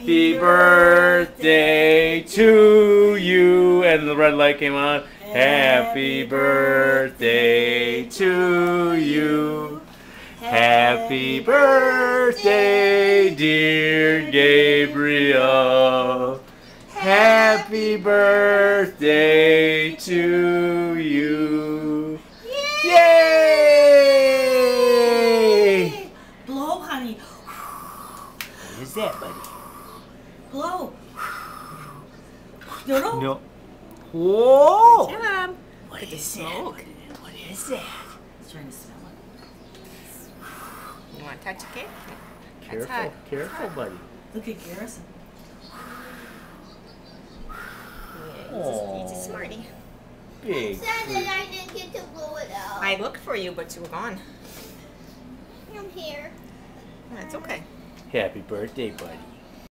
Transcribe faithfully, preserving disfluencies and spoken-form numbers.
Happy birthday to you. And the red light came on. Happy birthday to you. Happy birthday, dear Gabriel. Happy birthday to you. Yay! Yay! Blow, honey. What is that, buddy? Blow. No, no. No. Whoa! Good job. What Look at is the that? smoke. What is that? He's trying to smell it. You want to touch the cake? That's Careful, hot. careful, buddy. Look at Garrison. Yeah, he's, a, he's a smarty. Big. Sad that I didn't get to blow it out. I looked for you, but you were gone. I'm here. That's okay. Happy birthday, buddy.